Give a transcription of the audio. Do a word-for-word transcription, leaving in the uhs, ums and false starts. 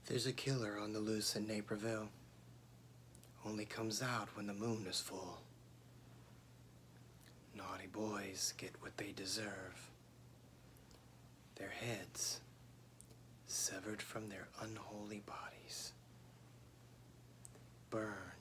There's a killer on the loose in Naperville. Only comes out when the moon is full. Naughty boys get what they deserve. Their heads severed from their unholy bodies, burned